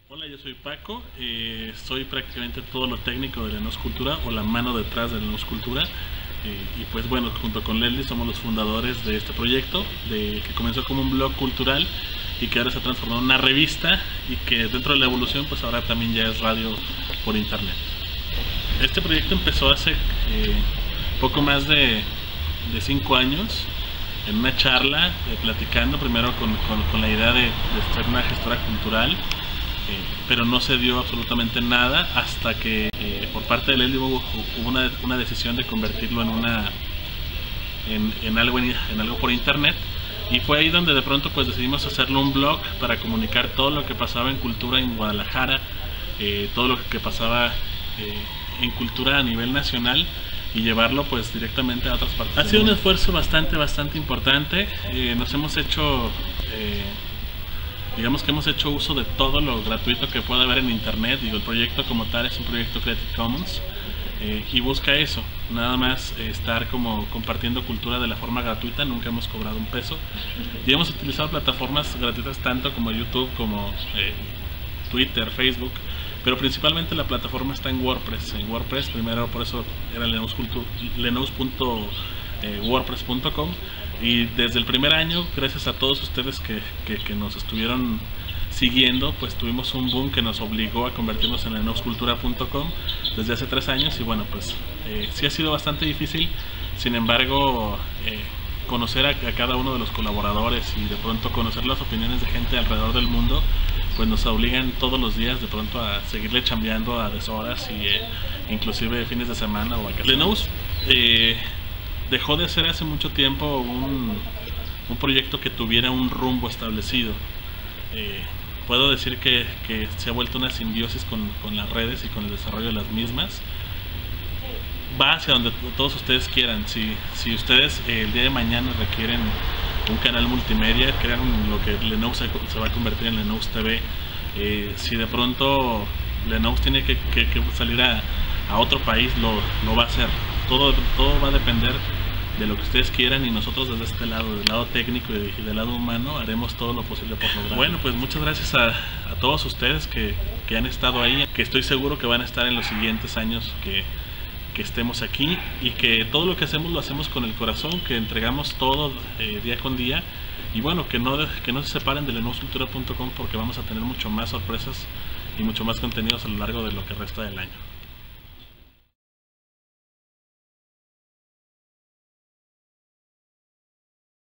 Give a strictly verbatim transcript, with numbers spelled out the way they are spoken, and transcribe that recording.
Hola, yo soy Paco, eh, soy prácticamente todo lo técnico de Lenous Cultura o la mano detrás de Lenous Cultura, eh, y pues bueno, junto con Leslie somos los fundadores de este proyecto, de, que comenzó como un blog cultural y que ahora se ha transformado en una revista y que dentro de la evolución pues ahora también ya es radio por internet. Este proyecto empezó hace eh, poco más de, de cinco años en una charla, eh, platicando primero con, con, con la idea de, de ser una gestora cultural. Eh, pero no se dio absolutamente nada hasta que eh, por parte de Leslie hubo, hubo una, una decisión de convertirlo en una en, en, algo, en algo por internet, y fue ahí donde de pronto pues decidimos hacerlo un blog para comunicar todo lo que pasaba en cultura en Guadalajara, eh, todo lo que pasaba eh, en cultura a nivel nacional, y llevarlo pues directamente a otras partes. Ha sido un esfuerzo bastante bastante importante. Eh, nos hemos hecho eh, Digamos que hemos hecho uso de todo lo gratuito que pueda haber en internet. Digo, el proyecto como tal es un proyecto Creative Commons, eh, y busca eso, nada más eh, estar como compartiendo cultura de la forma gratuita. Nunca hemos cobrado un peso y hemos utilizado plataformas gratuitas tanto como YouTube, como eh, Twitter, Facebook, pero principalmente la plataforma está en WordPress. En WordPress, primero por eso era Lenous punto wordpress punto com, y desde el primer año, gracias a todos ustedes que, que, que nos estuvieron siguiendo, pues tuvimos un boom que nos obligó a convertirnos en lenous cultura punto com desde hace tres años. Y bueno, pues eh, sí ha sido bastante difícil. Sin embargo, eh, conocer a, a cada uno de los colaboradores y de pronto conocer las opiniones de gente alrededor del mundo, pues nos obligan todos los días de pronto a seguirle chambeando a deshoras y eh, inclusive fines de semana o vacaciones. Lenous eh, dejó de ser hace mucho tiempo un, un proyecto que tuviera un rumbo establecido. Eh, puedo decir que, que se ha vuelto una simbiosis con, con las redes y con el desarrollo de las mismas. Va hacia donde todos ustedes quieran. Si, si ustedes eh, el día de mañana requieren un canal multimedia, crean lo que Lenous se, se va a convertir en Lenous T V. Eh, si de pronto Lenous tiene que, que, que salir a, a otro país, lo, lo va a hacer. Todo, todo va a depender de lo que ustedes quieran, y nosotros desde este lado, del lado técnico y del lado humano, haremos todo lo posible por lograrlo. Bueno, pues muchas gracias a, a todos ustedes que, que han estado ahí, que estoy seguro que van a estar en los siguientes años que, que estemos aquí, y que todo lo que hacemos lo hacemos con el corazón, que entregamos todo eh, día con día, y bueno, que no, que no se separen de lenous cultura punto com, porque vamos a tener mucho más sorpresas y mucho más contenidos a lo largo de lo que resta del año.